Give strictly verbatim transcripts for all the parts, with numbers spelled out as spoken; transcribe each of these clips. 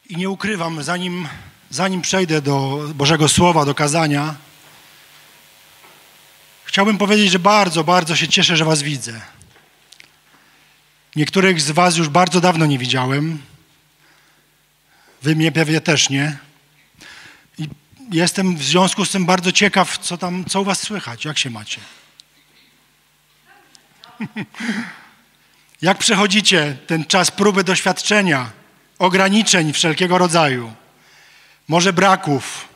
I nie ukrywam, zanim, zanim przejdę do Bożego Słowa, do kazania, chciałbym powiedzieć, że bardzo, bardzo się cieszę, że was widzę. Niektórych z was już bardzo dawno nie widziałem. Wy mnie pewnie też nie. I jestem w związku z tym bardzo ciekaw, co tam, co u was słychać, jak się macie. Jak przechodzicie ten czas próby doświadczenia, ograniczeń wszelkiego rodzaju, może braków.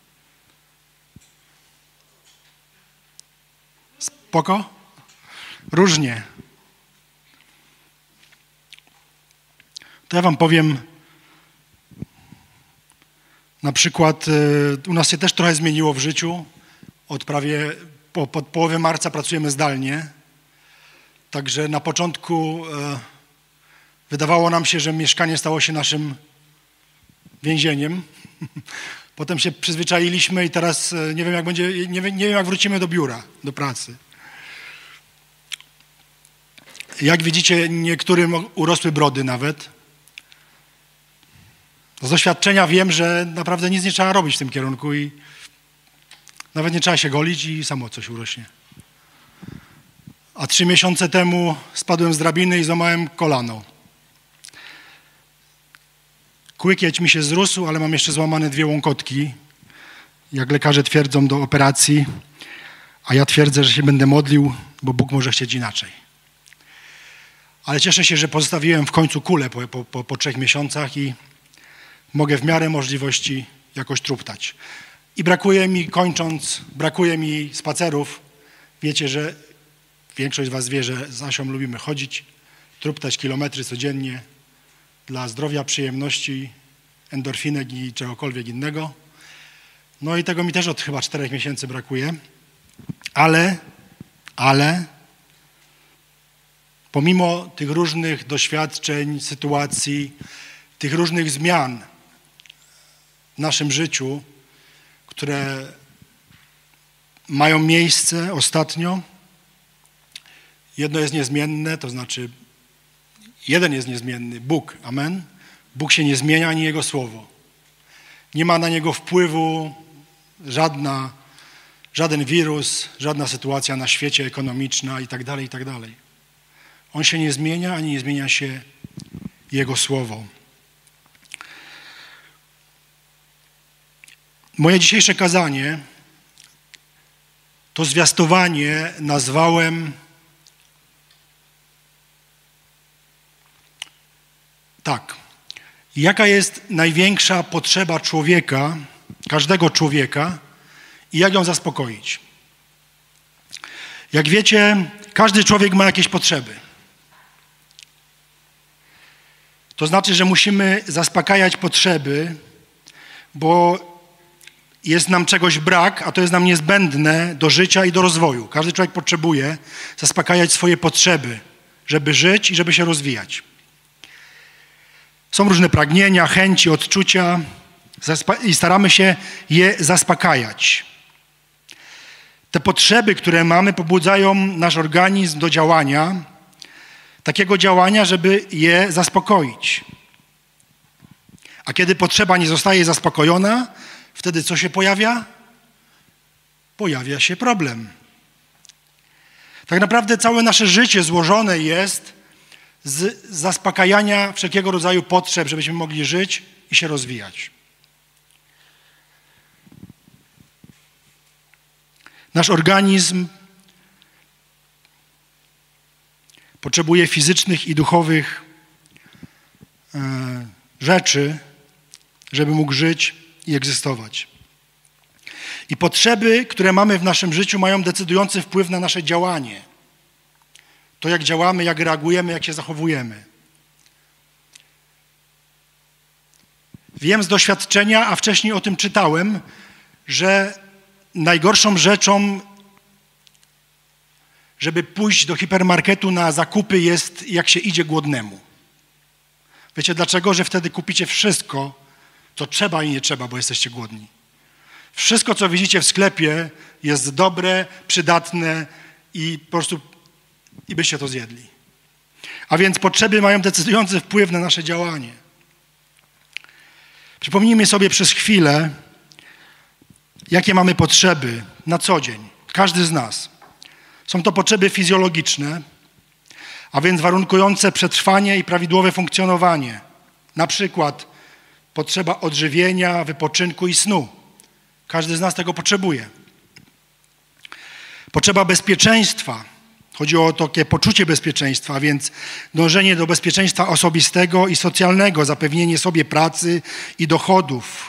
Spoko? Różnie. To ja wam powiem, na przykład u nas się też trochę zmieniło w życiu. Od prawie po, po połowy marca pracujemy zdalnie. Także na początku e, wydawało nam się, że mieszkanie stało się naszym więzieniem. Potem się przyzwyczailiśmy i teraz e, nie wiem, jak będzie, nie wiem, nie wiem, jak wrócimy do biura, do pracy. Jak widzicie, niektórym urosły brody nawet. Z doświadczenia wiem, że naprawdę nic nie trzeba robić w tym kierunku i nawet nie trzeba się golić i samo coś urośnie. A trzy miesiące temu spadłem z drabiny i złamałem kolano. Kłykieć mi się zrósł, ale mam jeszcze złamane dwie łąkotki. Jak lekarze twierdzą, do operacji, a ja twierdzę, że się będę modlił, bo Bóg może chcieć inaczej. Ale cieszę się, że pozostawiłem w końcu kulę po, po, po, po trzech miesiącach i mogę w miarę możliwości jakoś truptać. I brakuje mi, kończąc, brakuje mi spacerów. Wiecie, że większość z was wie, że z Asią lubimy chodzić, truptać kilometry codziennie dla zdrowia, przyjemności, endorfinek i czegokolwiek innego. No i tego mi też od chyba czterech miesięcy brakuje. Ale, ale pomimo tych różnych doświadczeń, sytuacji, tych różnych zmian w naszym życiu, które mają miejsce ostatnio, jedno jest niezmienne, to znaczy jeden jest niezmienny, Bóg, amen. Bóg się nie zmienia, ani Jego Słowo. Nie ma na Niego wpływu żadna, żaden wirus, żadna sytuacja na świecie ekonomiczna i tak dalej, i tak dalej. On się nie zmienia, ani nie zmienia się Jego Słowo. Moje dzisiejsze kazanie, to zwiastowanie nazwałem tak. Jaka jest największa potrzeba człowieka, każdego człowieka i jak ją zaspokoić? Jak wiecie, każdy człowiek ma jakieś potrzeby. To znaczy, że musimy zaspokajać potrzeby, bo jest nam czegoś brak, a to jest nam niezbędne do życia i do rozwoju. Każdy człowiek potrzebuje zaspokajać swoje potrzeby, żeby żyć i żeby się rozwijać. Są różne pragnienia, chęci, odczucia i staramy się je zaspokajać. Te potrzeby, które mamy, pobudzają nasz organizm do działania, takiego działania, żeby je zaspokoić. A kiedy potrzeba nie zostaje zaspokojona, wtedy co się pojawia? Pojawia się problem. Tak naprawdę całe nasze życie złożone jest z zaspokajania wszelkiego rodzaju potrzeb, żebyśmy mogli żyć i się rozwijać. Nasz organizm potrzebuje fizycznych i duchowych e, rzeczy, żeby mógł żyć i egzystować. I potrzeby, które mamy w naszym życiu, mają decydujący wpływ na nasze działanie. To, jak działamy, jak reagujemy, jak się zachowujemy. Wiem z doświadczenia, a wcześniej o tym czytałem, że najgorszą rzeczą, żeby pójść do hipermarketu na zakupy, jest jak się idzie głodnemu. Wiecie dlaczego? Że wtedy kupicie wszystko, co trzeba i nie trzeba, bo jesteście głodni. Wszystko, co widzicie w sklepie, jest dobre, przydatne i po prostu i byście to zjedli. A więc potrzeby mają decydujący wpływ na nasze działanie. Przypomnijmy sobie przez chwilę, jakie mamy potrzeby na co dzień. Każdy z nas. Są to potrzeby fizjologiczne, a więc warunkujące przetrwanie i prawidłowe funkcjonowanie. Na przykład potrzeba odżywienia, wypoczynku i snu. Każdy z nas tego potrzebuje. Potrzeba bezpieczeństwa. Chodzi o takie poczucie bezpieczeństwa, a więc dążenie do bezpieczeństwa osobistego i socjalnego, zapewnienie sobie pracy i dochodów.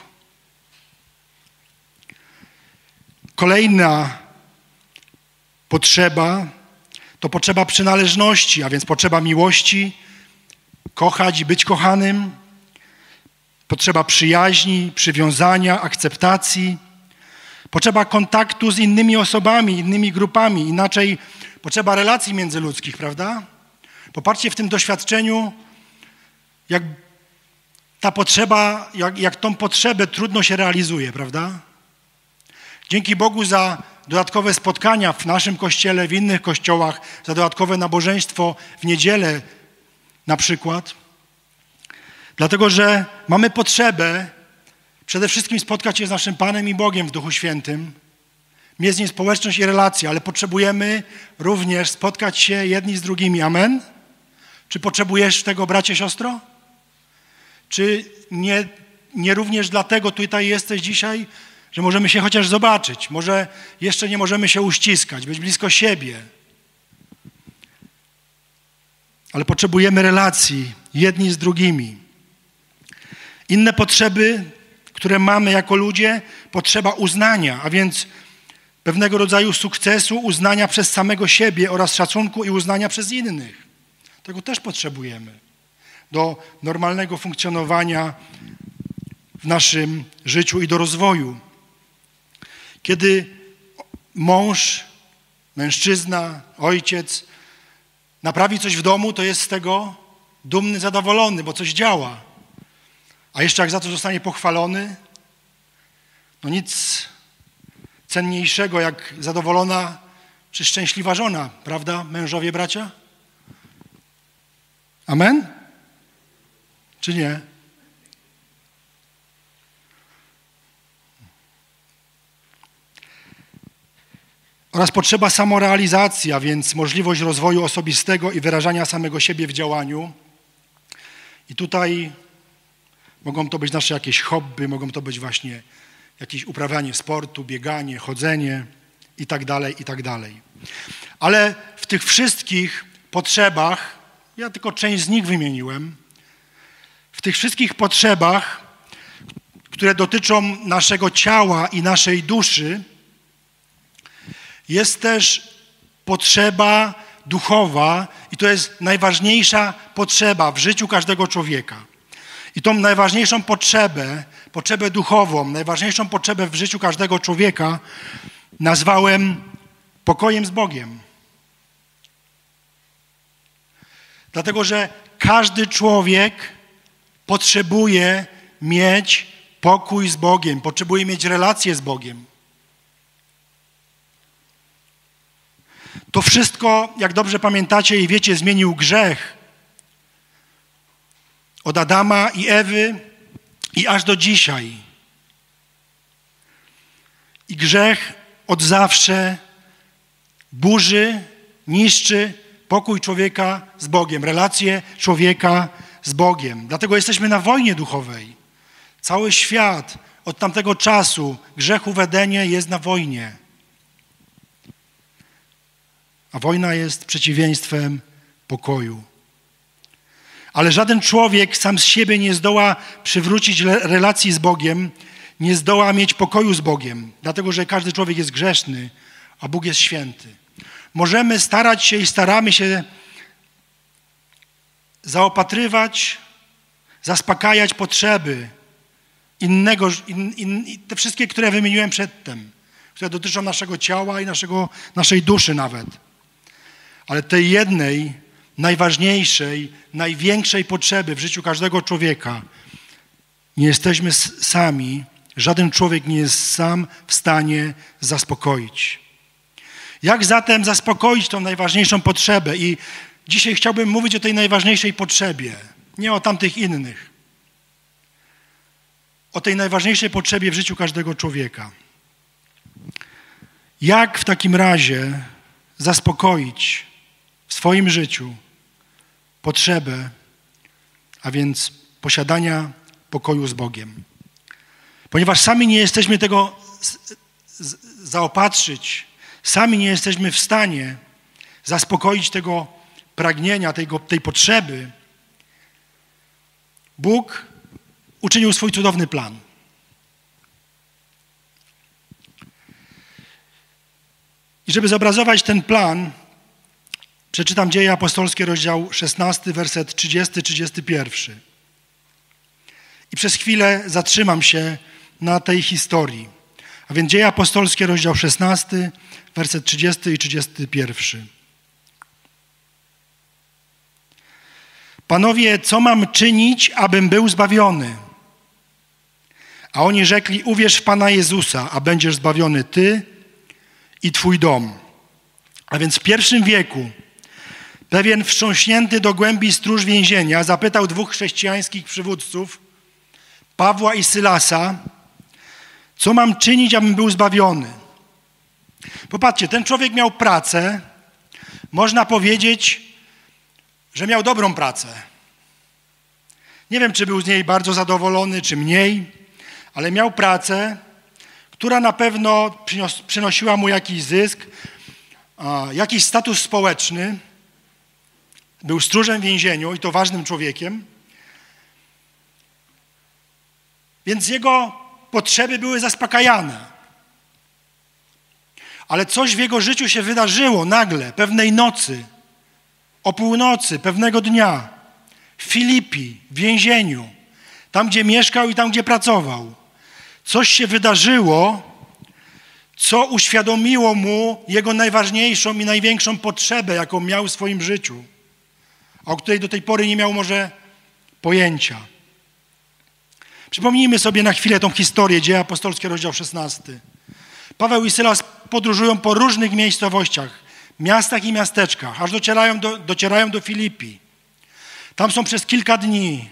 Kolejna potrzeba to potrzeba przynależności, a więc potrzeba miłości, kochać i być kochanym, potrzeba przyjaźni, przywiązania, akceptacji, potrzeba kontaktu z innymi osobami, innymi grupami, inaczej potrzeba relacji międzyludzkich, prawda? Popatrzcie w tym doświadczeniu, jak ta potrzeba, jak, jak tą potrzebę trudno się realizuje, prawda? Dzięki Bogu za dodatkowe spotkania w naszym kościele, w innych kościołach, za dodatkowe nabożeństwo w niedzielę na przykład. Dlatego, że mamy potrzebę przede wszystkim spotkać się z naszym Panem i Bogiem w Duchu Świętym, mieć z Nim społeczność i relacje, ale potrzebujemy również spotkać się jedni z drugimi. Amen? Czy potrzebujesz tego, bracie, siostro? Czy nie, nie również dlatego tutaj jesteś dzisiaj, że możemy się chociaż zobaczyć? Może jeszcze nie możemy się uściskać, być blisko siebie. Ale potrzebujemy relacji jedni z drugimi. Inne potrzeby, które mamy jako ludzie, potrzeba uznania, a więc pewnego rodzaju sukcesu, uznania przez samego siebie oraz szacunku i uznania przez innych. Tego też potrzebujemy do normalnego funkcjonowania w naszym życiu i do rozwoju. Kiedy mąż, mężczyzna, ojciec naprawi coś w domu, to jest z tego dumny, zadowolony, bo coś działa. A jeszcze jak za to zostanie pochwalony, no nic cenniejszego jak zadowolona czy szczęśliwa żona, prawda, mężowie, bracia? Amen? Czy nie? Oraz potrzeba samorealizacji, a więc możliwość rozwoju osobistego i wyrażania samego siebie w działaniu. I tutaj mogą to być nasze jakieś hobby, mogą to być właśnie jakieś uprawianie sportu, bieganie, chodzenie i tak dalej, i tak dalej. Ale w tych wszystkich potrzebach, ja tylko część z nich wymieniłem, w tych wszystkich potrzebach, które dotyczą naszego ciała i naszej duszy, jest też potrzeba duchowa i to jest najważniejsza potrzeba w życiu każdego człowieka. I tą najważniejszą potrzebę, potrzebę duchową, najważniejszą potrzebę w życiu każdego człowieka nazwałem pokojem z Bogiem. Dlatego, że każdy człowiek potrzebuje mieć pokój z Bogiem, potrzebuje mieć relację z Bogiem. To wszystko, jak dobrze pamiętacie i wiecie, zmienił grzech. Od Adama i Ewy i aż do dzisiaj. I grzech od zawsze burzy, niszczy pokój człowieka z Bogiem, relacje człowieka z Bogiem. Dlatego jesteśmy na wojnie duchowej. Cały świat od tamtego czasu grzechu w Edenie jest na wojnie. A wojna jest przeciwieństwem pokoju. Ale żaden człowiek sam z siebie nie zdoła przywrócić relacji z Bogiem, nie zdoła mieć pokoju z Bogiem, dlatego że każdy człowiek jest grzeszny, a Bóg jest święty. Możemy starać się i staramy się zaopatrywać, zaspokajać potrzeby innego, in, in, te wszystkie, które wymieniłem przedtem, które dotyczą naszego ciała i naszego, naszej duszy nawet. Ale tej jednej, najważniejszej, największej potrzeby w życiu każdego człowieka nie jesteśmy sami, żaden człowiek nie jest sam w stanie zaspokoić. Jak zatem zaspokoić tą najważniejszą potrzebę? I dzisiaj chciałbym mówić o tej najważniejszej potrzebie, nie o tamtych innych. o tej najważniejszej potrzebie w życiu każdego człowieka. Jak w takim razie zaspokoić w swoim życiu potrzebę, a więc posiadania pokoju z Bogiem? Ponieważ sami nie jesteśmy tego zaopatrzyć, sami nie jesteśmy w stanie zaspokoić tego pragnienia, tego, tej potrzeby, Bóg uczynił swój cudowny plan. I żeby zobrazować ten plan, przeczytam Dzieje Apostolskie, rozdział szesnasty, werset trzydziesty trzydziesty jeden. I przez chwilę zatrzymam się na tej historii. A więc Dzieje Apostolskie, rozdział szesnasty, werset trzydziesty i trzydziesty jeden. Panowie, co mam czynić, abym był zbawiony? A oni rzekli, uwierz w Pana Jezusa, a będziesz zbawiony ty i twój dom. A więc w pierwszym wieku pewien wstrząśnięty do głębi stróż więzienia zapytał dwóch chrześcijańskich przywódców, Pawła i Sylasa, co mam czynić, abym był zbawiony? Popatrzcie, ten człowiek miał pracę, można powiedzieć, że miał dobrą pracę. Nie wiem, czy był z niej bardzo zadowolony, czy mniej, ale miał pracę, która na pewno przynios, przynosiła mu jakiś zysk, a, jakiś status społeczny. Był stróżem w więzieniu i to ważnym człowiekiem. Więc jego potrzeby były zaspokajane. Ale coś w jego życiu się wydarzyło nagle, pewnej nocy, o północy, pewnego dnia, w Filipi, w więzieniu, tam, gdzie mieszkał i tam, gdzie pracował. Coś się wydarzyło, co uświadomiło mu jego najważniejszą i największą potrzebę, jaką miał w swoim życiu, o której do tej pory nie miał może pojęcia. Przypomnijmy sobie na chwilę tą historię, Dzieje Apostolskie, rozdział szesnasty. Paweł i Sylas podróżują po różnych miejscowościach, miastach i miasteczkach, aż docierają do, docierają do Filipi. Tam są przez kilka dni.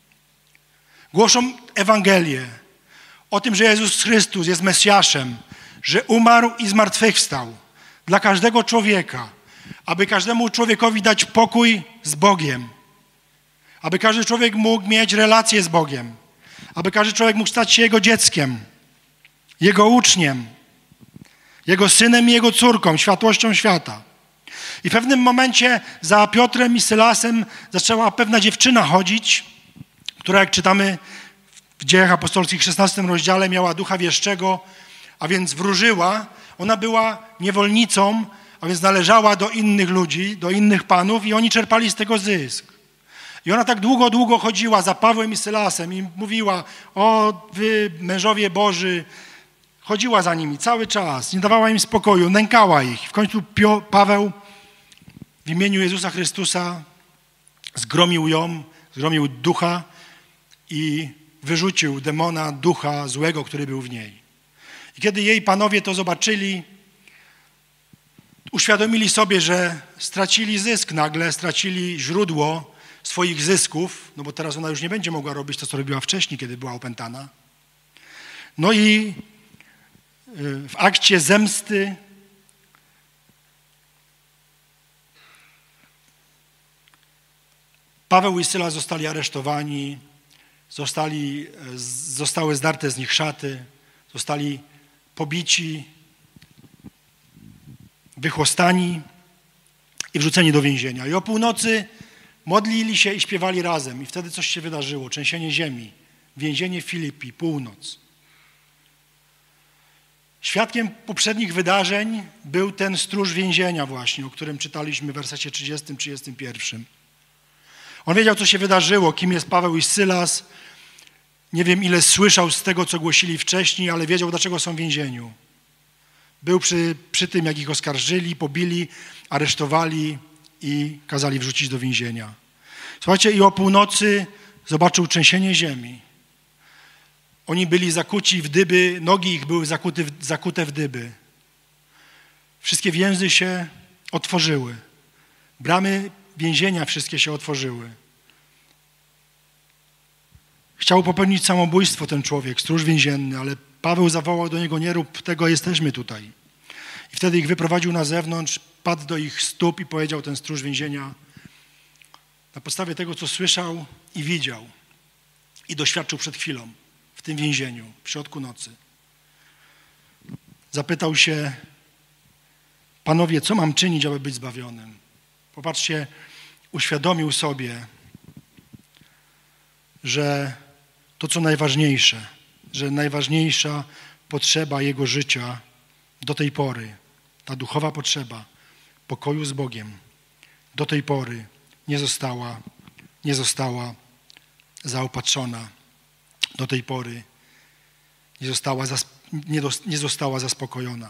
Głoszą Ewangelię o tym, że Jezus Chrystus jest Mesjaszem, że umarł i zmartwychwstał dla każdego człowieka, aby każdemu człowiekowi dać pokój z Bogiem, aby każdy człowiek mógł mieć relację z Bogiem, aby każdy człowiek mógł stać się Jego dzieckiem, Jego uczniem, Jego synem i Jego córką, światłością świata. I w pewnym momencie za Piotrem i Sylasem zaczęła pewna dziewczyna chodzić, która, jak czytamy w Dziejach Apostolskich w szesnastym rozdziale, miała ducha wieszczego, a więc wróżyła. Ona była niewolnicą, a więc należała do innych ludzi, do innych panów i oni czerpali z tego zysk. I ona tak długo, długo chodziła za Pawłem i Sylasem i mówiła, o wy mężowie Boży, chodziła za nimi cały czas, nie dawała im spokoju, nękała ich. W końcu Pio, Paweł w imieniu Jezusa Chrystusa zgromił ją, zgromił ducha i wyrzucił demona, ducha złego, który był w niej. I kiedy jej panowie to zobaczyli, uświadomili sobie, że stracili zysk nagle, stracili źródło swoich zysków, no bo teraz ona już nie będzie mogła robić to, co robiła wcześniej, kiedy była opętana. No i w akcie zemsty Paweł i Syla zostali aresztowani, zostali, zostały zdarte z nich szaty, zostali pobici, wychłostani i wrzuceni do więzienia. I o północy modlili się i śpiewali razem. I wtedy coś się wydarzyło. Trzęsienie ziemi. Więzienie w Filipi. Północ. Świadkiem poprzednich wydarzeń był ten stróż więzienia właśnie, o którym czytaliśmy w wersecie trzydziestym trzydziestym pierwszym. On wiedział, co się wydarzyło, kim jest Paweł i Sylas. Nie wiem, ile słyszał z tego, co głosili wcześniej, ale wiedział, dlaczego są w więzieniu. Był przy, przy tym, jak ich oskarżyli, pobili, aresztowali i kazali wrzucić do więzienia. Słuchajcie, i o północy zobaczył trzęsienie ziemi. Oni byli zakuci w dyby, nogi ich były zakute, zakute w dyby. Wszystkie więzy się otworzyły. Bramy więzienia wszystkie się otworzyły. Chciał popełnić samobójstwo ten człowiek, stróż więzienny, ale Paweł zawołał do niego: nie rób tego, jesteśmy tutaj. I wtedy ich wyprowadził na zewnątrz, padł do ich stóp i powiedział ten stróż więzienia na podstawie tego, co słyszał i widział i doświadczył przed chwilą w tym więzieniu, w środku nocy. Zapytał się: panowie, co mam czynić, aby być zbawionym? Popatrzcie, uświadomił sobie, że to, co najważniejsze, że najważniejsza potrzeba jego życia do tej pory, ta duchowa potrzeba pokoju z Bogiem, do tej pory nie została, nie została zaopatrzona. Do tej pory nie została, nie, do, nie została zaspokojona.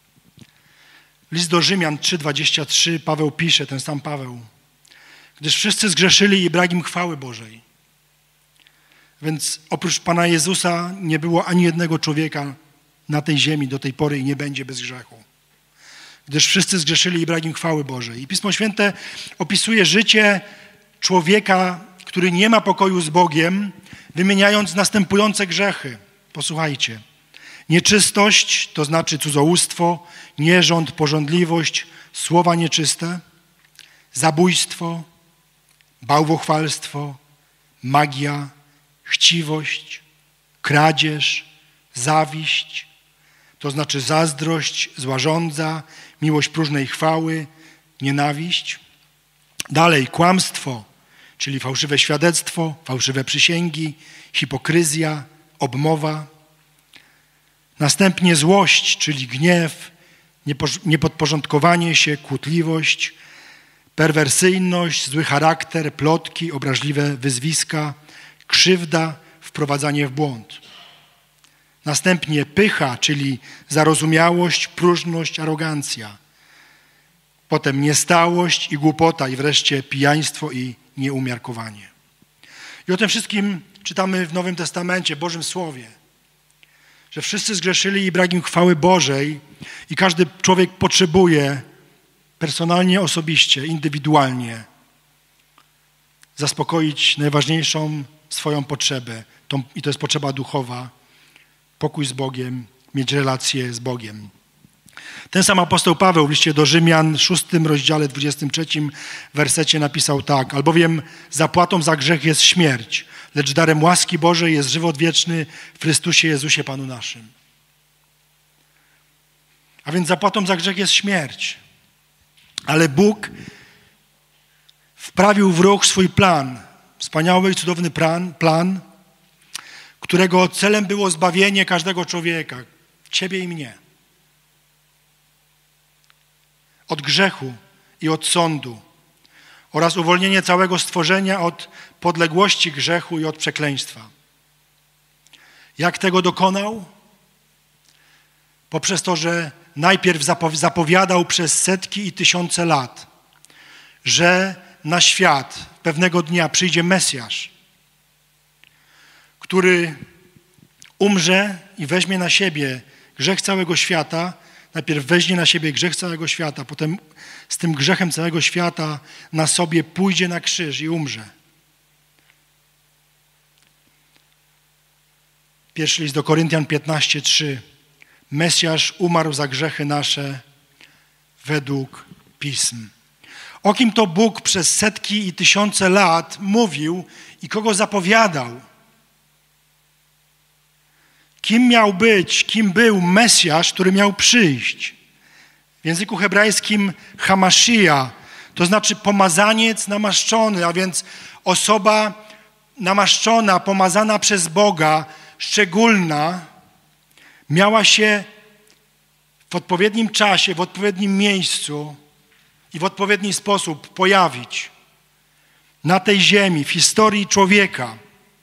List do Rzymian trzy dwadzieścia trzy, Paweł pisze, ten sam Paweł: gdyż wszyscy zgrzeszyli i brak im chwały Bożej. Więc oprócz Pana Jezusa nie było ani jednego człowieka na tej ziemi do tej pory i nie będzie bez grzechu. Gdyż wszyscy zgrzeszyli i brak im chwały Bożej. I Pismo Święte opisuje życie człowieka, który nie ma pokoju z Bogiem, wymieniając następujące grzechy. Posłuchajcie. Nieczystość, to znaczy cudzołóstwo, nierząd, pożądliwość, słowa nieczyste, zabójstwo, bałwochwalstwo, magia, chciwość, kradzież, zawiść, to znaczy zazdrość, zła żądza, miłość próżnej chwały, nienawiść. Dalej kłamstwo, czyli fałszywe świadectwo, fałszywe przysięgi, hipokryzja, obmowa. Następnie złość, czyli gniew, niepodporządkowanie się, kłótliwość, perwersyjność, zły charakter, plotki, obraźliwe wyzwiska, krzywda, wprowadzanie w błąd. Następnie pycha, czyli zarozumiałość, próżność, arogancja. Potem niestałość i głupota i wreszcie pijaństwo i nieumiarkowanie. I o tym wszystkim czytamy w Nowym Testamencie, Bożym Słowie. Że wszyscy zgrzeszyli i brak im chwały Bożej i każdy człowiek potrzebuje personalnie, osobiście, indywidualnie zaspokoić najważniejszą swoją potrzebę. Tą, i to jest potrzeba duchowa, pokój z Bogiem, mieć relację z Bogiem. Ten sam apostoł Paweł w liście do Rzymian, szóstym rozdziale, dwudziestym trzecim wersecie napisał tak: albowiem zapłatą za grzech jest śmierć, lecz darem łaski Bożej jest żywot wieczny w Chrystusie Jezusie Panu naszym. A więc zapłatą za grzech jest śmierć. Ale Bóg wprawił w ruch swój plan, wspaniały i cudowny plan, plan, którego celem było zbawienie każdego człowieka, ciebie i mnie. Od grzechu i od sądu oraz uwolnienie całego stworzenia od podległości grzechu i od przekleństwa. Jak tego dokonał? Poprzez to, że najpierw zapowiadał przez setki i tysiące lat, że na świat pewnego dnia przyjdzie Mesjasz, który umrze i weźmie na siebie grzech całego świata. Najpierw weźmie na siebie grzech całego świata, potem z tym grzechem całego świata na sobie pójdzie na krzyż i umrze. Pierwszy list do Koryntian piętnaście trzy. Mesjasz umarł za grzechy nasze według Pism. O kim to Bóg przez setki i tysiące lat mówił i kogo zapowiadał? Kim miał być, kim był Mesjasz, który miał przyjść? W języku hebrajskim Hamashia, to znaczy pomazaniec namaszczony, a więc osoba namaszczona, pomazana przez Boga, szczególna, miała się w odpowiednim czasie, w odpowiednim miejscu i w odpowiedni sposób pojawić na tej ziemi, w historii człowieka,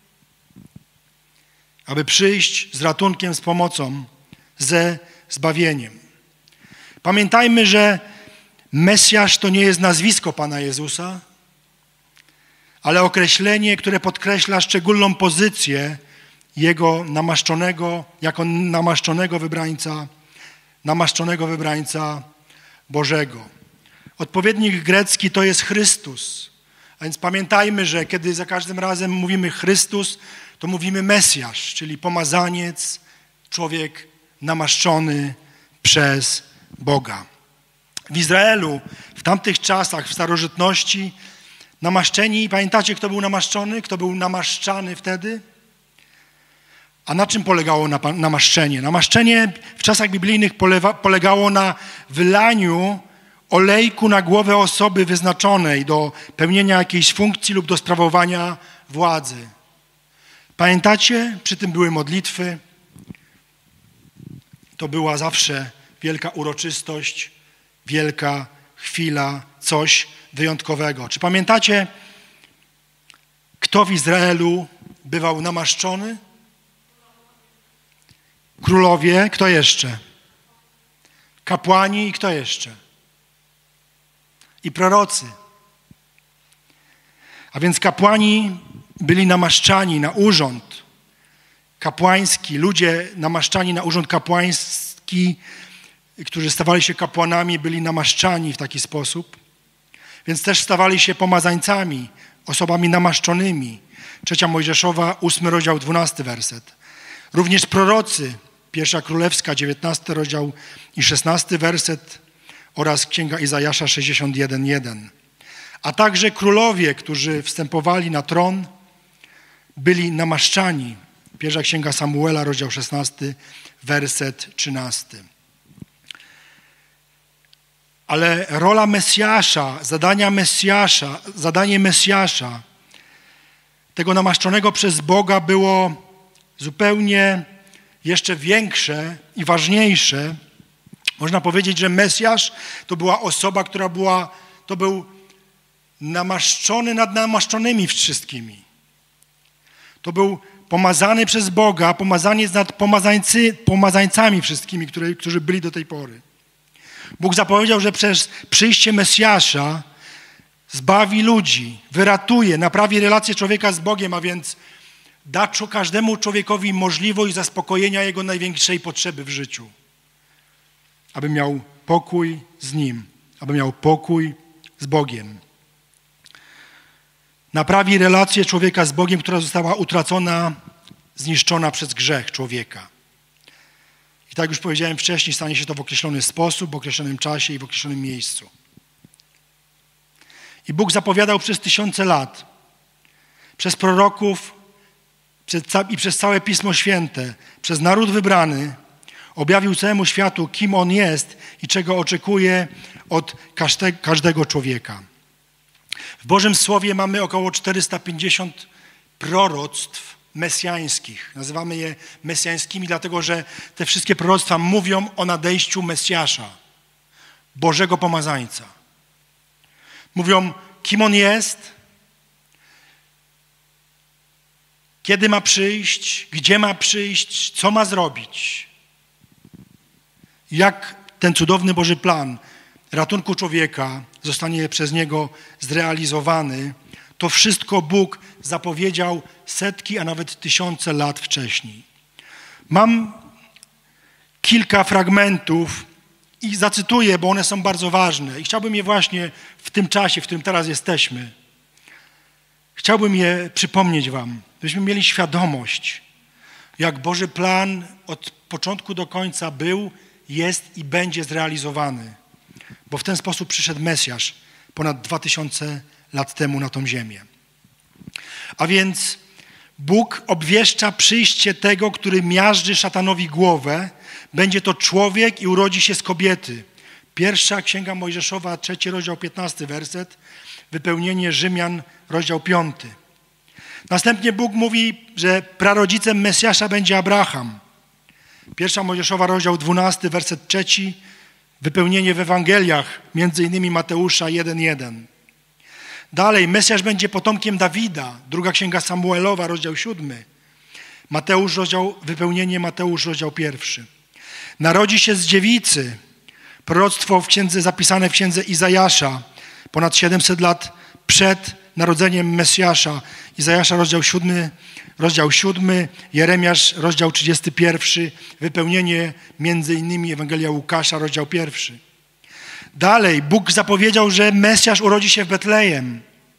aby przyjść z ratunkiem, z pomocą, ze zbawieniem. Pamiętajmy, że Mesjasz to nie jest nazwisko Pana Jezusa, ale określenie, które podkreśla szczególną pozycję Jego namaszczonego, jako namaszczonego wybrańca, namaszczonego wybrańca Bożego. Odpowiednik grecki to jest Chrystus, A więc pamiętajmy, że kiedy za każdym razem mówimy Chrystus, to mówimy Mesjasz, czyli pomazaniec, człowiek namaszczony przez Boga. W Izraelu w tamtych czasach, w starożytności, namaszczeni, pamiętacie, kto był namaszczony? Kto był namaszczany wtedy? A na czym polegało namaszczenie? Namaszczenie w czasach biblijnych polewa, polegało na wylaniu olejku na głowę osoby wyznaczonej do pełnienia jakiejś funkcji lub do sprawowania władzy. Pamiętacie? Przy tym były modlitwy. To była zawsze wielka uroczystość, wielka chwila, coś wyjątkowego. Czy pamiętacie, kto w Izraelu bywał namaszczony? Królowie, kto jeszcze? Kapłani i kto jeszcze? I prorocy. A więc kapłani byli namaszczani na urząd kapłański. Ludzie namaszczani na urząd kapłański, którzy stawali się kapłanami, byli namaszczani w taki sposób. Więc też stawali się pomazańcami, osobami namaszczonymi. Trzecia Mojżeszowa, ósmy rozdział, dwunasty werset. Również prorocy, Pierwsza Królewska, dziewiętnasty rozdział i szesnasty werset oraz Księga Izajasza sześćdziesiąt jeden, jeden. A także królowie, którzy wstępowali na tron, byli namaszczani. Pierwsza Księga Samuela, rozdział szesnasty, werset trzynasty. Ale rola Mesjasza, zadania Mesjasza, zadanie Mesjasza, tego namaszczonego przez Boga było zupełnie jeszcze większe i ważniejsze. Można powiedzieć, że Mesjasz to była osoba, która była, to był namaszczony nad namaszczonymi wszystkimi. To był pomazany przez Boga, pomazaniec nad pomazańcy, pomazańcami wszystkimi, które, którzy byli do tej pory. Bóg zapowiedział, że przez przyjście Mesjasza zbawi ludzi, wyratuje, naprawi relację człowieka z Bogiem, a więc da każdemu człowiekowi możliwość zaspokojenia jego największej potrzeby w życiu. Aby miał pokój z Nim, aby miał pokój z Bogiem. Naprawi relację człowieka z Bogiem, która została utracona, zniszczona przez grzech człowieka. I tak już powiedziałem wcześniej, stanie się to w określony sposób, w określonym czasie i w określonym miejscu. I Bóg zapowiadał przez tysiące lat, przez proroków i przez całe Pismo Święte, przez naród wybrany, objawił całemu światu, kim On jest i czego oczekuje od każdego człowieka. W Bożym Słowie mamy około czterysta pięćdziesiąt proroctw mesjańskich. Nazywamy je mesjańskimi, dlatego że te wszystkie proroctwa mówią o nadejściu Mesjasza, Bożego Pomazańca. Mówią, kim On jest, kiedy ma przyjść, gdzie ma przyjść, co ma zrobić. Jak ten cudowny Boży plan ratunku człowieka zostanie przez Niego zrealizowany, to wszystko Bóg zapowiedział setki, a nawet tysiące lat wcześniej. Mam kilka fragmentów i zacytuję, bo one są bardzo ważne i chciałbym je właśnie w tym czasie, w którym teraz jesteśmy, chciałbym je przypomnieć wam, byśmy mieli świadomość, jak Boży plan od początku do końca był, jest i będzie zrealizowany. Bo w ten sposób przyszedł Mesjasz ponad dwa tysiące lat temu na tą ziemię. A więc Bóg obwieszcza przyjście tego, który miażdży szatanowi głowę. Będzie to człowiek i urodzi się z kobiety. Pierwsza Księga Mojżeszowa, trzeci rozdział, piętnasty werset. Wypełnienie Rzymian, rozdział piąty. Następnie Bóg mówi, że prarodzicem Mesjasza będzie Abraham. Pierwsza Mojżeszowa, rozdział dwunasty, werset trzeci. Wypełnienie w Ewangeliach, między innymi Mateusza jeden, jeden. Dalej, Mesjasz będzie potomkiem Dawida. Druga Księga Samuelowa, rozdział siódmy. Mateusz, rozdział, wypełnienie Mateusz, rozdział pierwszy. Narodzi się z dziewicy. Proroctwo w księdze, zapisane w księdze Izajasza, ponad siedemset lat przed narodzeniem Mesjasza. Izajasza, rozdział siódmy, rozdział siódmy, Jeremiasz, rozdział trzydziesty pierwszy, wypełnienie między innymi Ewangelia Łukasza, rozdział pierwszy. Dalej, Bóg zapowiedział, że Mesjasz urodzi się w Betlejem.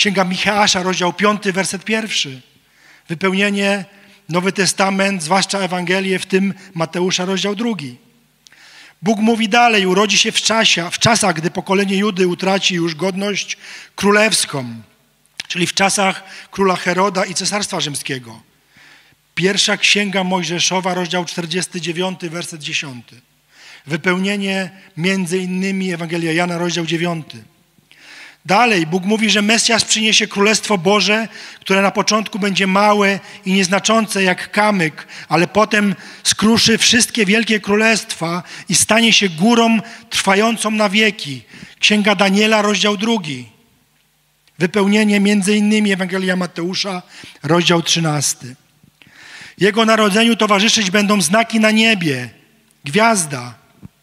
Księga Micheasza, rozdział piąty, werset pierwszy. Wypełnienie Nowy Testament, zwłaszcza Ewangelie, w tym Mateusza, rozdział drugi. Bóg mówi dalej, urodzi się w, czasie, w czasach, gdy pokolenie Judy utraci już godność królewską, czyli w czasach króla Heroda i Cesarstwa Rzymskiego. Pierwsza Księga Mojżeszowa, rozdział czterdziesty dziewiąty, werset dziesiąty. Wypełnienie między innymi Ewangelia Jana, rozdział dziewiąty. Dalej Bóg mówi, że Mesjasz przyniesie Królestwo Boże, które na początku będzie małe i nieznaczące jak kamyk, ale potem skruszy wszystkie wielkie królestwa i stanie się górą trwającą na wieki. Księga Daniela, rozdział drugi. Wypełnienie między innymi Ewangelia Mateusza, rozdział trzynasty. Jego narodzeniu towarzyszyć będą znaki na niebie, gwiazda.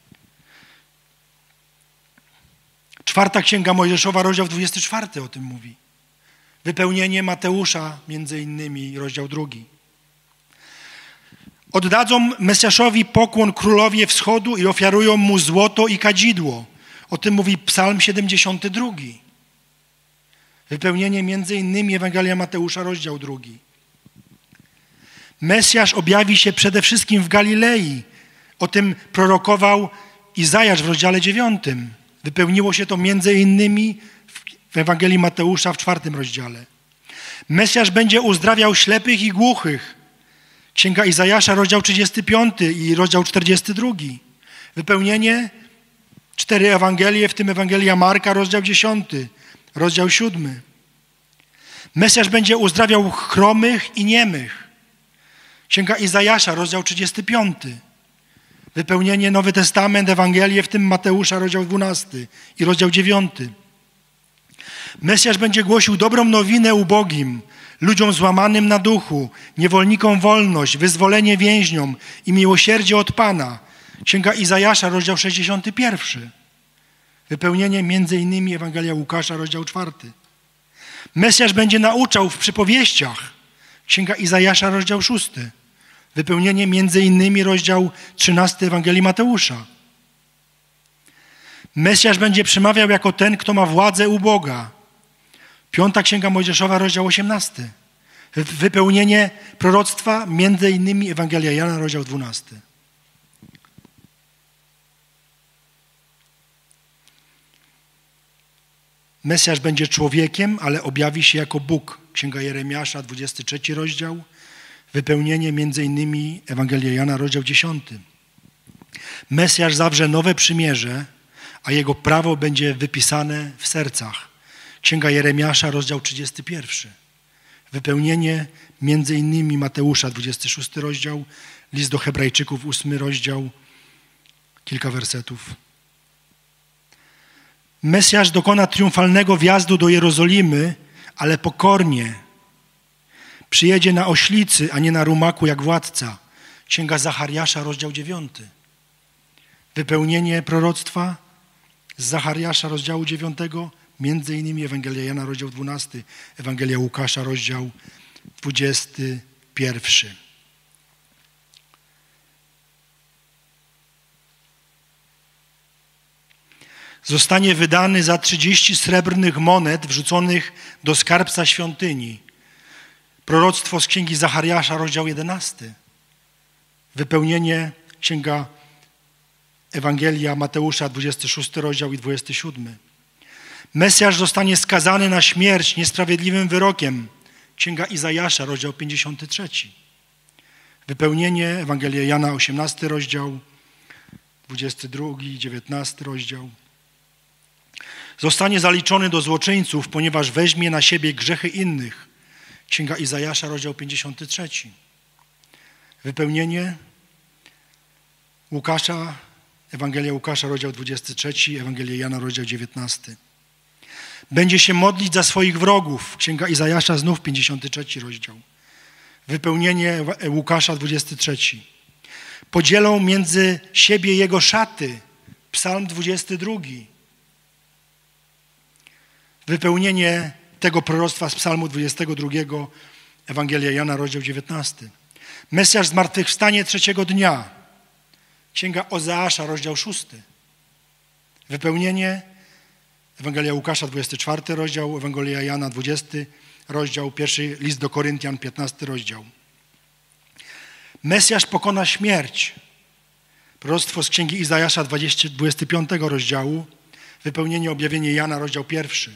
Czwarta Księga Mojżeszowa, rozdział dwudziesty czwarty o tym mówi. Wypełnienie Mateusza, między innymi, rozdział drugi. Oddadzą Mesjaszowi pokłon królowie wschodu i ofiarują mu złoto i kadzidło. O tym mówi Psalm siedemdziesiąty drugi. Wypełnienie między innymi Ewangelia Mateusza, rozdział drugi. Mesjasz objawi się przede wszystkim w Galilei. O tym prorokował Izajasz w rozdziale dziewiątym. Wypełniło się to między innymi w Ewangelii Mateusza w czwartym rozdziale. Mesjasz będzie uzdrawiał ślepych i głuchych. Księga Izajasza, rozdział trzydziesty piąty i rozdział czterdziesty drugi. Wypełnienie cztery Ewangelie, w tym Ewangelia Marka, rozdział dziesiąty, rozdział siódmy. Mesjasz będzie uzdrawiał chromych i niemych. Księga Izajasza, rozdział trzydziesty piąty. Wypełnienie Nowy Testament, Ewangelie, w tym Mateusza, rozdział dwunasty i rozdział dziewiąty. Mesjasz będzie głosił dobrą nowinę ubogim, ludziom złamanym na duchu, niewolnikom wolność, wyzwolenie więźniom i miłosierdzie od Pana. Księga Izajasza, rozdział sześćdziesiąty pierwszy. Wypełnienie między innymi Ewangelia Łukasza, rozdział czwarty. Mesjasz będzie nauczał w przypowieściach. Księga Izajasza, rozdział szósty. Wypełnienie między innymi rozdział trzynasty Ewangelii Mateusza. Mesjasz będzie przemawiał jako ten, kto ma władzę u Boga. Piąta Księga Mojżeszowa, rozdział osiemnasty. Wypełnienie proroctwa, między innymi Ewangelia Jana, rozdział dwunasty. Mesjasz będzie człowiekiem, ale objawi się jako Bóg. Księga Jeremiasza, dwudziesty trzeci rozdział. Wypełnienie między innymi Ewangelia Jana, rozdział dziesiąty. Mesjasz zawrze nowe przymierze, a jego prawo będzie wypisane w sercach. Księga Jeremiasza, rozdział trzydziesty pierwszy. Wypełnienie między innymi Mateusza, dwudziesty szósty rozdział, list do Hebrajczyków, ósmy rozdział, kilka wersetów. Mesjasz dokona triumfalnego wjazdu do Jerozolimy, ale pokornie. Przyjedzie na oślicy, a nie na rumaku jak władca. Księga Zachariasza, rozdział dziewiąty. Wypełnienie proroctwa z Zachariasza, rozdziału dziewiątego, między innymi Ewangelia Jana, rozdział dwunasty, Ewangelia Łukasza, rozdział dwudziesty pierwszy. Zostanie wydany za trzydzieści srebrnych monet wrzuconych do skarbca świątyni. Proroctwo z Księgi Zachariasza, rozdział jedenasty. Wypełnienie Księga Ewangelia Mateusza, dwudziesty szósty rozdział i dwudziesty siódmy. Mesjasz zostanie skazany na śmierć niesprawiedliwym wyrokiem. Księga Izajasza, rozdział pięćdziesiąty trzeci. Wypełnienie Ewangelia Jana, osiemnasty rozdział, dwudziesty drugi, dziewiętnasty rozdział. Zostanie zaliczony do złoczyńców, ponieważ weźmie na siebie grzechy innych. Księga Izajasza, rozdział pięćdziesiąty trzeci. Wypełnienie Łukasza, Ewangelia Łukasza, rozdział dwudziesty trzeci, Ewangelia Jana, rozdział dziewiętnasty. Będzie się modlić za swoich wrogów. Księga Izajasza, znów pięćdziesiąty trzeci rozdział. Wypełnienie Łukasza, dwudziesty trzeci. Podzielą między siebie jego szaty. Psalm dwudziesty drugi. Wypełnienie tego proroctwa z Psalmu dwudziestego drugiego, Ewangelia Jana, rozdział dziewiętnasty. Mesjasz zmartwychwstanie trzeciego dnia. Księga Ozeasza, rozdział szósty. Wypełnienie Ewangelia Łukasza, dwudziesty czwarty rozdział, Ewangelia Jana, dwudziesty rozdział, pierwszy list do Koryntian, piętnasty rozdział. Mesjasz pokona śmierć. Proroctwo z Księgi Izajasza, dwudziestego piątego rozdziału, wypełnienie objawienie Jana, rozdział pierwszy.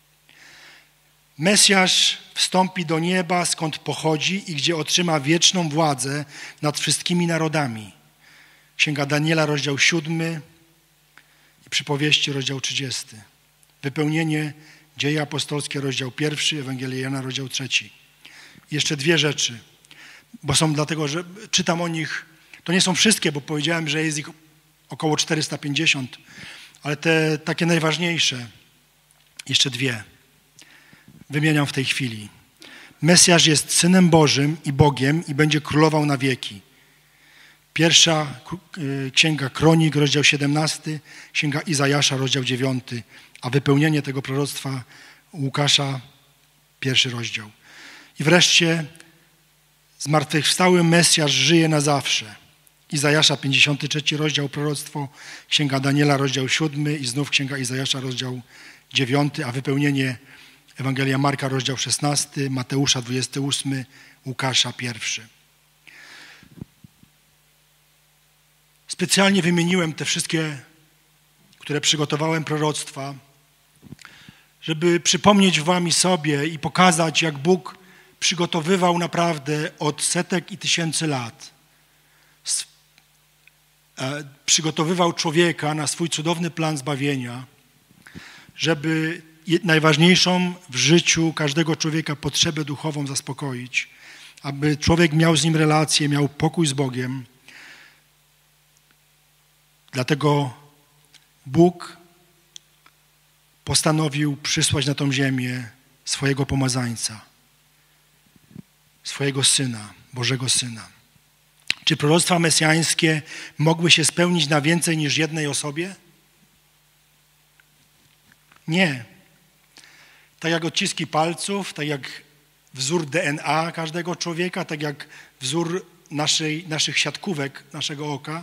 Mesjasz wstąpi do nieba, skąd pochodzi i gdzie otrzyma wieczną władzę nad wszystkimi narodami. Księga Daniela, rozdział siódmy i Przypowieści, rozdział trzydziesty. Wypełnienie Dzieje apostolskie, rozdział pierwszy, Ewangelia Jana, rozdział trzeci. Jeszcze dwie rzeczy, bo są dlatego, że czytam o nich, to nie są wszystkie, bo powiedziałem, że jest ich około czterysta pięćdziesiąt, ale te takie najważniejsze, jeszcze dwie, wymieniam w tej chwili. Mesjasz jest Synem Bożym i Bogiem i będzie królował na wieki. Pierwsza Księga Kronik, rozdział siedemnasty, Księga Izajasza, rozdział dziewiąty, a wypełnienie tego proroctwa Łukasza, pierwszy rozdział. I wreszcie zmartwychwstały Mesjasz żyje na zawsze. Izajasza, pięćdziesiąty trzeci rozdział, proroctwo, Księga Daniela, rozdział siódmy i znów Księga Izajasza, rozdział dziewiąty, a wypełnienie Ewangelia Marka, rozdział szesnasty, Mateusza, dwudziesty ósmy, Łukasza, pierwszy. Specjalnie wymieniłem te wszystkie, które przygotowałem proroctwa, żeby przypomnieć wam i sobie i pokazać, jak Bóg przygotowywał naprawdę od setek i tysięcy lat. Przygotowywał człowieka na swój cudowny plan zbawienia, żeby najważniejszą w życiu każdego człowieka potrzebę duchową zaspokoić, aby człowiek miał z nim relację, miał pokój z Bogiem. Dlatego Bóg postanowił przysłać na tą ziemię swojego pomazańca, swojego Syna, Bożego Syna. Czy proroctwa mesjańskie mogły się spełnić na więcej niż jednej osobie? Nie. Tak jak odciski palców, tak jak wzór D N A każdego człowieka, tak jak wzór naszej, naszych siatkówek, naszego oka,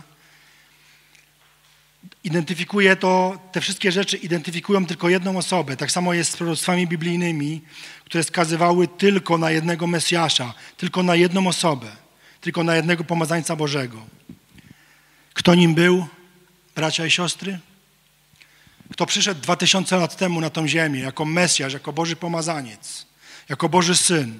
identyfikuje to, te wszystkie rzeczy identyfikują tylko jedną osobę. Tak samo jest z proroctwami biblijnymi, które wskazywały tylko na jednego Mesjasza, tylko na jedną osobę, tylko na jednego pomazańca Bożego. Kto nim był, bracia i siostry? Kto przyszedł dwa tysiące lat temu na tą ziemię jako Mesjasz, jako Boży pomazaniec, jako Boży Syn?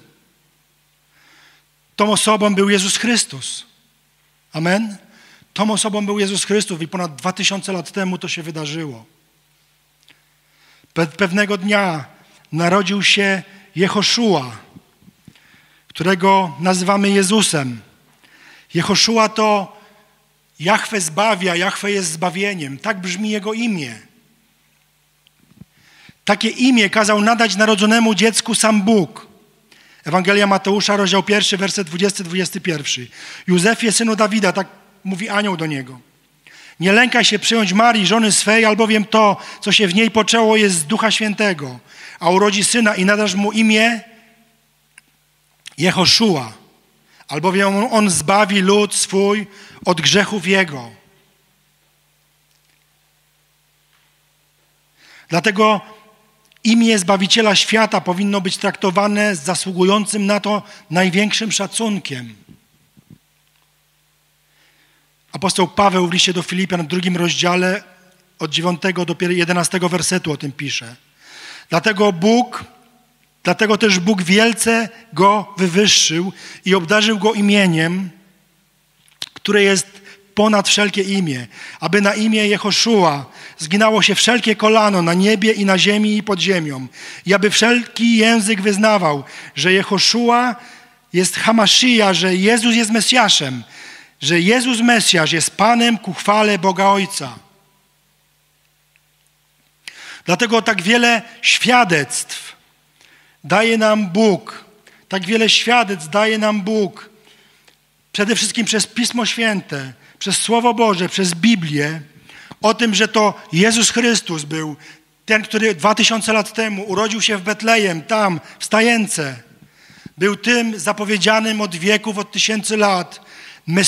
Tą osobą był Jezus Chrystus. Amen? Tą osobą był Jezus Chrystus i ponad dwa tysiące lat temu to się wydarzyło. Pe- pewnego dnia narodził się Jehoszua, którego nazywamy Jezusem. Jehoszua to Jahwe zbawia, Jahwe jest zbawieniem. Tak brzmi jego imię. Takie imię kazał nadać narodzonemu dziecku sam Bóg. Ewangelia Mateusza, rozdział pierwszy, werset dwudziesty dwudziesty pierwszy. Józefie, synu Dawida, tak mówi anioł do niego. Nie lękaj się przyjąć Marii, żony swej, albowiem to, co się w niej poczęło, jest z Ducha Świętego, a urodzi syna i nadasz mu imię Jehoszua, albowiem on zbawi lud swój od grzechów jego. Dlatego imię Zbawiciela świata powinno być traktowane z zasługującym na to największym szacunkiem. Apostoł Paweł w liście do Filipian w drugim rozdziale od dziewiątego do jedenastego wersetu o tym pisze. Dlatego Bóg, dlatego też Bóg wielce go wywyższył i obdarzył go imieniem, które jest ponad wszelkie imię, aby na imię Jehoszua zginało się wszelkie kolano na niebie i na ziemi i pod ziemią i aby wszelki język wyznawał, że Jehoszua jest Hamaszija, że Jezus jest Mesjaszem, że Jezus Mesjasz jest Panem ku chwale Boga Ojca. Dlatego tak wiele świadectw daje nam Bóg, tak wiele świadectw daje nam Bóg, przede wszystkim przez Pismo Święte, przez Słowo Boże, przez Biblię, o tym, że to Jezus Chrystus był ten, który dwa tysiące lat temu urodził się w Betlejem, tam, w stajence. Był tym zapowiedzianym od wieków, od tysięcy lat,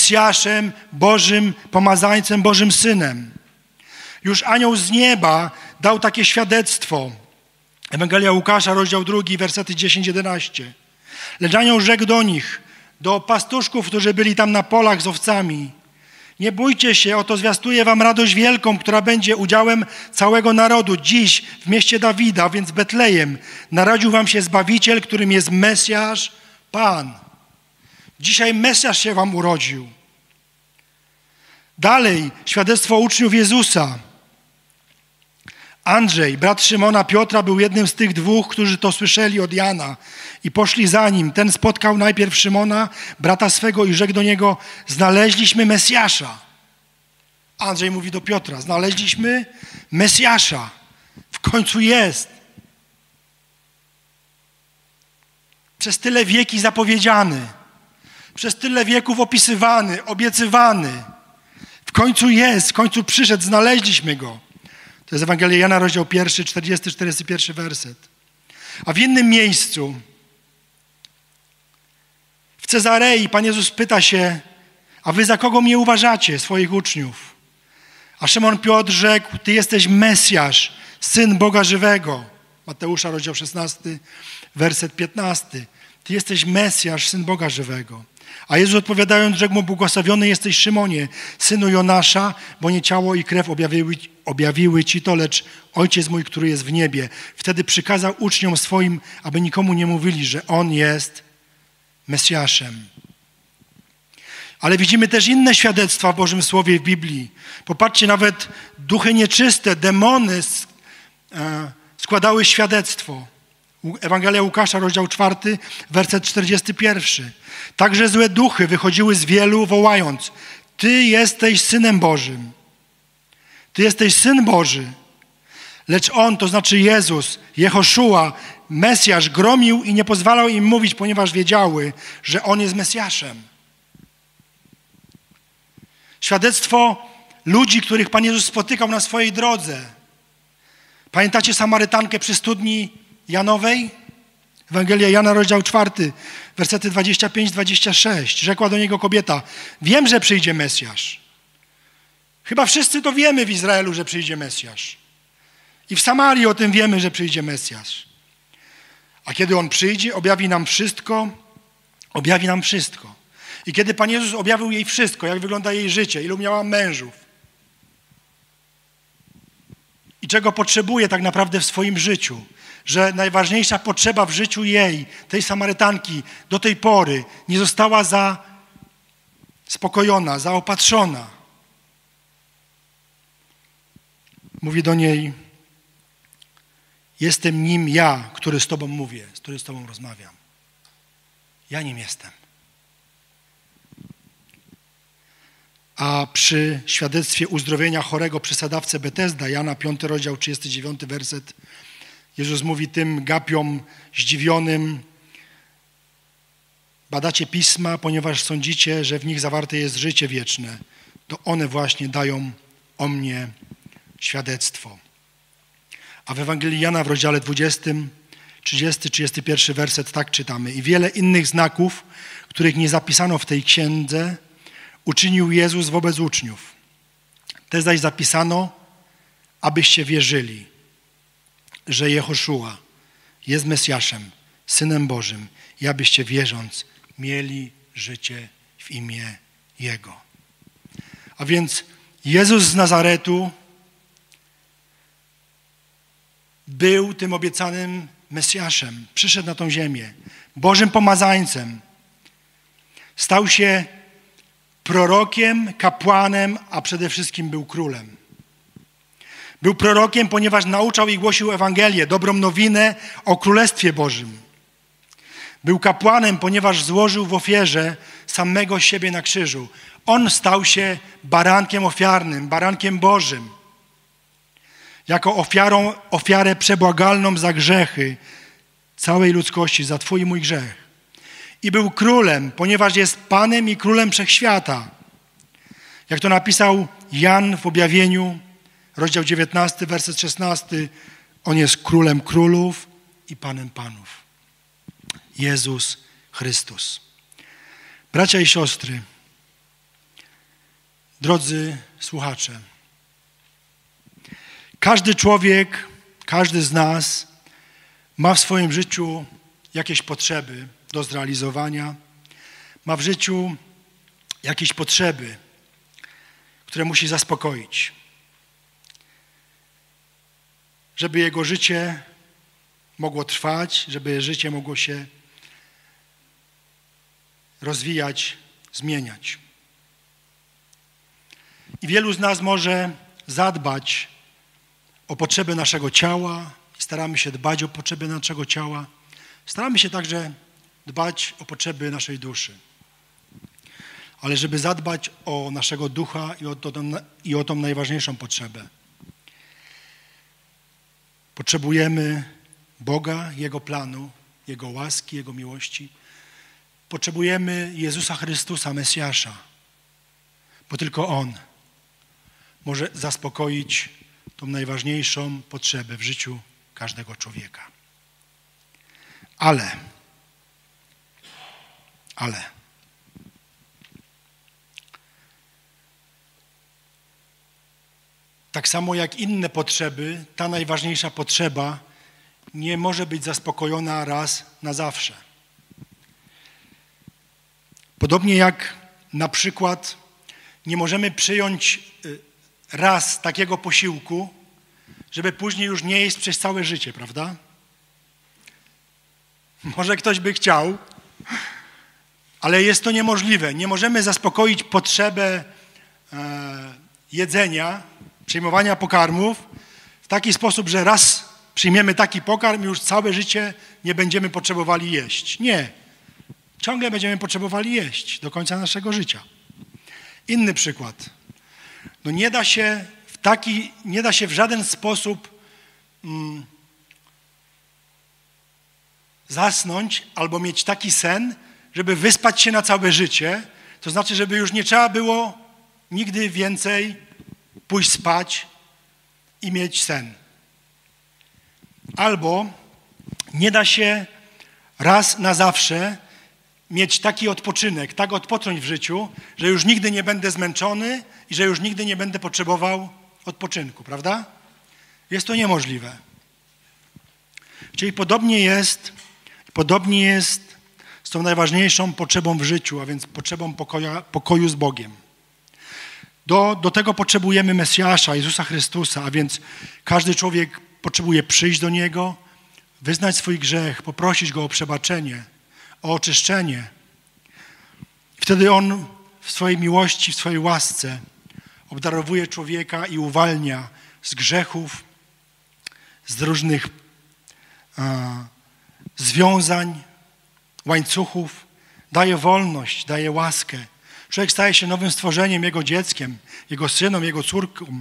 Mesjaszem, Bożym, pomazańcem, Bożym Synem. Już anioł z nieba dał takie świadectwo. Ewangelia Łukasza, rozdział drugi, wersety dziesięć jedenaście. Lecz anioł rzekł do nich, do pastuszków, którzy byli tam na polach z owcami: nie bójcie się, oto zwiastuję wam radość wielką, która będzie udziałem całego narodu. Dziś w mieście Dawida, więc Betlejem, narodził wam się Zbawiciel, którym jest Mesjasz, Pan. Dzisiaj Mesjasz się wam urodził. Dalej, świadectwo uczniów Jezusa. Andrzej, brat Szymona Piotra, był jednym z tych dwóch, którzy to słyszeli od Jana i poszli za nim. Ten spotkał najpierw Szymona, brata swego, i rzekł do niego: znaleźliśmy Mesjasza. Andrzej mówi do Piotra: znaleźliśmy Mesjasza. W końcu jest. Przez tyle wieki zapowiedziany. Przez tyle wieków opisywany, obiecywany. W końcu jest, w końcu przyszedł, znaleźliśmy go. To jest Ewangelia Jana, rozdział pierwszy, czterdziesty czterdziesty pierwszy werset. A w innym miejscu, w Cezarei, Pan Jezus pyta się: a wy za kogo mnie uważacie, swoich uczniów? A Szymon Piotr rzekł: ty jesteś Mesjasz, Syn Boga żywego. Mateusza, rozdział szesnasty, werset piętnasty. Ty jesteś Mesjasz, Syn Boga żywego. A Jezus odpowiadając rzekł mu: błogosławiony jesteś, Szymonie, synu Jonasza, bo nie ciało i krew objawiły, objawiły ci to, lecz Ojciec mój, który jest w niebie. Wtedy przykazał uczniom swoim, aby nikomu nie mówili, że On jest Mesjaszem. Ale widzimy też inne świadectwa w Bożym Słowie w Biblii. Popatrzcie, nawet duchy nieczyste, demony składały świadectwo. Ewangelia Łukasza, rozdział czwarty, werset czterdziesty pierwszy. Także złe duchy wychodziły z wielu, wołając: ty jesteś Synem Bożym. Ty jesteś Syn Boży. Lecz On, to znaczy Jezus, Jehoszua, Mesjasz, gromił i nie pozwalał im mówić, ponieważ wiedziały, że On jest Mesjaszem. Świadectwo ludzi, których Pan Jezus spotykał na swojej drodze. Pamiętacie Samarytankę przy studni Janowej? Ewangelia Jana, rozdział czwarty, wersety dwadzieścia pięć dwadzieścia sześć. Rzekła do niego kobieta: wiem, że przyjdzie Mesjasz. Chyba wszyscy to wiemy w Izraelu, że przyjdzie Mesjasz. I w Samarii o tym wiemy, że przyjdzie Mesjasz. A kiedy On przyjdzie, objawi nam wszystko, objawi nam wszystko. I kiedy Pan Jezus objawił jej wszystko, jak wygląda jej życie, ilu miała mężów i czego potrzebuje tak naprawdę w swoim życiu, że najważniejsza potrzeba w życiu jej, tej Samarytanki, do tej pory nie została zaspokojona, zaopatrzona. Mówi do niej: jestem nim ja, który z tobą mówię, z którym z tobą rozmawiam. Ja nim jestem. A przy świadectwie uzdrowienia chorego przy sadzawce Betesda, Jana piąty rozdział, trzydziesty dziewiąty werset, Jezus mówi tym gapiom zdziwionym: badacie pisma, ponieważ sądzicie, że w nich zawarte jest życie wieczne. To one właśnie dają o mnie świadectwo. A w Ewangelii Jana w rozdziale dwudziestym, trzydziesty trzydziesty pierwszy werset tak czytamy: i wiele innych znaków, których nie zapisano w tej księdze, uczynił Jezus wobec uczniów. Te zaś zapisano, abyście wierzyli, że Jehoszua jest Mesjaszem, Synem Bożym, i abyście wierząc mieli życie w imię Jego. A więc Jezus z Nazaretu był tym obiecanym Mesjaszem. Przyszedł na tą ziemię, Bożym pomazańcem. Stał się prorokiem, kapłanem, a przede wszystkim był królem. Był prorokiem, ponieważ nauczał i głosił Ewangelię, dobrą nowinę o Królestwie Bożym. Był kapłanem, ponieważ złożył w ofierze samego siebie na krzyżu. On stał się barankiem ofiarnym, barankiem Bożym. Jako ofiarą, ofiarę przebłagalną za grzechy całej ludzkości, za twój i mój grzech. I był królem, ponieważ jest Panem i Królem Wszechświata. Jak to napisał Jan w objawieniu, rozdział dziewiętnasty, werset szesnasty. On jest Królem Królów i Panem Panów. Jezus Chrystus. Bracia i siostry, drodzy słuchacze, Każdy człowiek, każdy z nas ma w swoim życiu jakieś potrzeby do zrealizowania. Ma w życiu jakieś potrzeby, które musi zaspokoić, żeby jego życie mogło trwać, żeby życie mogło się rozwijać, zmieniać. I wielu z nas może zadbać o potrzeby naszego ciała, staramy się dbać o potrzeby naszego ciała, staramy się także dbać o potrzeby naszej duszy. Ale żeby zadbać o naszego ducha i o, to, i o tą najważniejszą potrzebę, potrzebujemy Boga, Jego planu, Jego łaski, Jego miłości. Potrzebujemy Jezusa Chrystusa, Mesjasza, bo tylko On może zaspokoić tą najważniejszą potrzebę w życiu każdego człowieka. Ale, ale, tak samo jak inne potrzeby, ta najważniejsza potrzeba nie może być zaspokojona raz na zawsze. Podobnie jak na przykład nie możemy przyjąć raz takiego posiłku, żeby później już nie jeść przez całe życie, prawda? Może ktoś by chciał, ale jest to niemożliwe. Nie możemy zaspokoić potrzebę e, jedzenia, przyjmowania pokarmów w taki sposób, że raz przyjmiemy taki pokarm i już całe życie nie będziemy potrzebowali jeść. Nie. Ciągle będziemy potrzebowali jeść do końca naszego życia. Inny przykład. No nie da się w taki, nie da się w żaden sposób mm, zasnąć albo mieć taki sen, żeby wyspać się na całe życie. To znaczy, żeby już nie trzeba było nigdy więcej pójść spać i mieć sen. Albo nie da się raz na zawsze mieć taki odpoczynek, tak odpocząć w życiu, że już nigdy nie będę zmęczony i że już nigdy nie będę potrzebował odpoczynku, prawda? Jest to niemożliwe. Czyli podobnie jest, podobnie jest z tą najważniejszą potrzebą w życiu, a więc potrzebą pokoju, pokoju z Bogiem. Do, do tego potrzebujemy Mesjasza, Jezusa Chrystusa, a więc każdy człowiek potrzebuje przyjść do Niego, wyznać swój grzech, poprosić Go o przebaczenie, o oczyszczenie. Wtedy On w swojej miłości, w swojej łasce obdarowuje człowieka i uwalnia z grzechów, z różnych a, związań, łańcuchów, daje wolność, daje łaskę. Człowiek staje się nowym stworzeniem, Jego dzieckiem, Jego synem, Jego córką.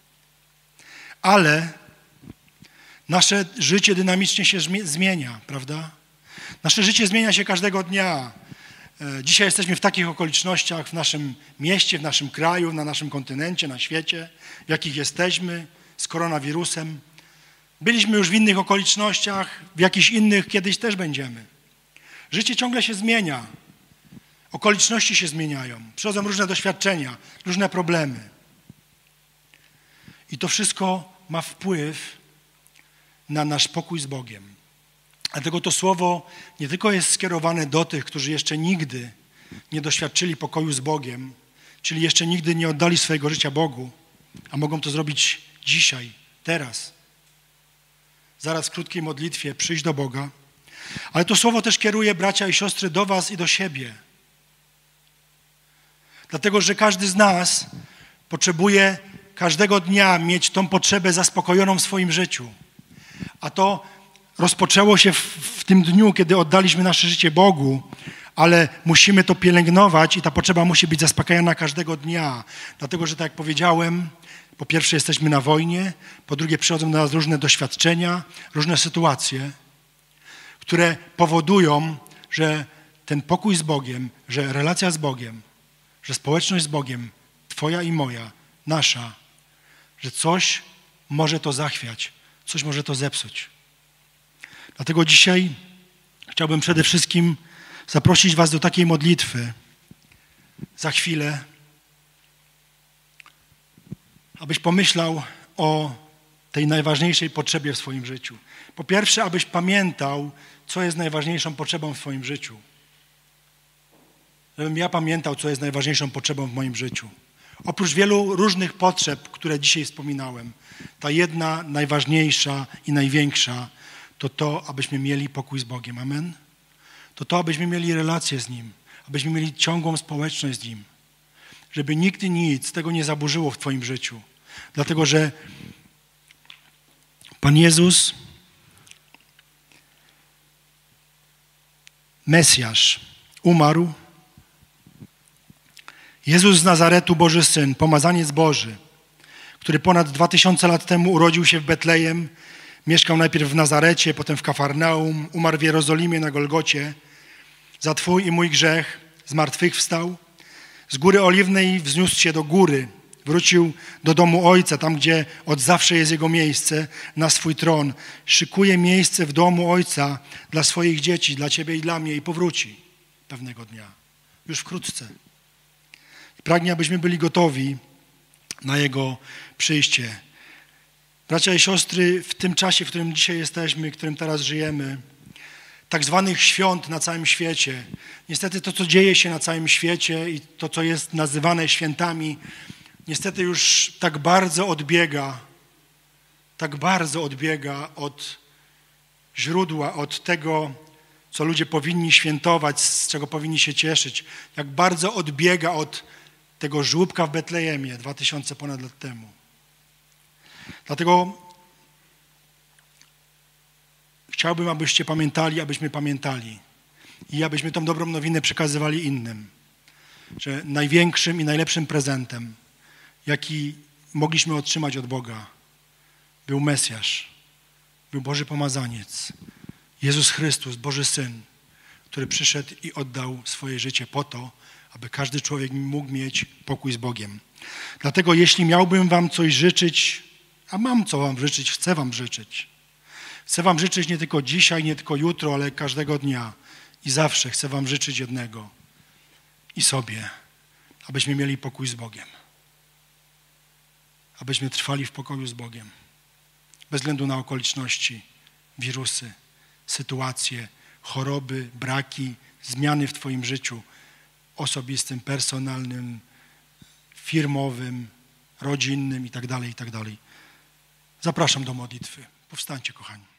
Ale nasze życie dynamicznie się zmienia, prawda? Nasze życie zmienia się każdego dnia. Dzisiaj jesteśmy w takich okolicznościach w naszym mieście, w naszym kraju, na naszym kontynencie, na świecie, w jakich jesteśmy z koronawirusem. Byliśmy już w innych okolicznościach, w jakichś innych kiedyś też będziemy. Życie ciągle się zmienia. Okoliczności się zmieniają. Przychodzą różne doświadczenia, różne problemy. I to wszystko ma wpływ na nasz pokój z Bogiem. Dlatego to słowo nie tylko jest skierowane do tych, którzy jeszcze nigdy nie doświadczyli pokoju z Bogiem, czyli jeszcze nigdy nie oddali swojego życia Bogu, a mogą to zrobić dzisiaj, teraz. Zaraz w krótkiej modlitwie przyjść do Boga. Ale to słowo też kieruje, bracia i siostry, do was i do siebie. Dlatego, że każdy z nas potrzebuje każdego dnia mieć tą potrzebę zaspokojoną w swoim życiu. A to rozpoczęło się w, w tym dniu, kiedy oddaliśmy nasze życie Bogu, ale musimy to pielęgnować i ta potrzeba musi być zaspokajana każdego dnia. Dlatego, że tak jak powiedziałem, po pierwsze jesteśmy na wojnie, po drugie przychodzą do nas różne doświadczenia, różne sytuacje, które powodują, że ten pokój z Bogiem, że relacja z Bogiem, że społeczność z Bogiem, twoja i moja, nasza, że coś może to zachwiać, coś może to zepsuć. Dlatego dzisiaj chciałbym przede wszystkim zaprosić was do takiej modlitwy. Za chwilę, abyś pomyślał o tej najważniejszej potrzebie w swoim życiu. Po pierwsze, abyś pamiętał, co jest najważniejszą potrzebą w swoim życiu. Żebym ja pamiętał, co jest najważniejszą potrzebą w moim życiu. Oprócz wielu różnych potrzeb, które dzisiaj wspominałem, ta jedna najważniejsza i największa to to, abyśmy mieli pokój z Bogiem. Amen? To to, abyśmy mieli relację z Nim, abyśmy mieli ciągłą społeczność z Nim. Żeby nigdy nic tego nie zaburzyło w twoim życiu. Dlatego, że Pan Jezus, Mesjasz, umarł. Jezus z Nazaretu, Boży Syn, pomazaniec Boży, który ponad dwa tysiące lat temu urodził się w Betlejem, mieszkał najpierw w Nazarecie, potem w Kafarnaum, umarł w Jerozolimie na Golgocie, za twój i mój grzech zmartwychwstał, z Góry Oliwnej wzniósł się do góry, wrócił do domu Ojca, tam gdzie od zawsze jest Jego miejsce, na swój tron. Szykuje miejsce w domu Ojca dla swoich dzieci, dla ciebie i dla mnie i powróci pewnego dnia, już wkrótce. Pragnie, abyśmy byli gotowi na Jego przyjście. Bracia i siostry, w tym czasie, w którym dzisiaj jesteśmy, w którym teraz żyjemy, tak zwanych świąt na całym świecie, niestety to, co dzieje się na całym świecie i to, co jest nazywane świętami, niestety już tak bardzo odbiega, tak bardzo odbiega od źródła, od tego, co ludzie powinni świętować, z czego powinni się cieszyć. Jak bardzo odbiega od tego żłóbka w Betlejemie dwa tysiące ponad lat temu. Dlatego chciałbym, abyście pamiętali, abyśmy pamiętali i abyśmy tą dobrą nowinę przekazywali innym, że największym i najlepszym prezentem, jaki mogliśmy otrzymać od Boga, był Mesjasz, był Boży Pomazaniec, Jezus Chrystus, Boży Syn, który przyszedł i oddał swoje życie po to, aby każdy człowiek mógł mieć pokój z Bogiem. Dlatego jeśli miałbym wam coś życzyć, a mam co wam życzyć, chcę wam życzyć. Chcę wam życzyć nie tylko dzisiaj, nie tylko jutro, ale każdego dnia i zawsze chcę wam życzyć jednego i sobie, abyśmy mieli pokój z Bogiem. Abyśmy trwali w pokoju z Bogiem. Bez względu na okoliczności, wirusy, sytuacje, choroby, braki, zmiany w twoim życiu osobistym, personalnym, firmowym, rodzinnym itd., itd. Zapraszam do modlitwy. Powstańcie, kochani.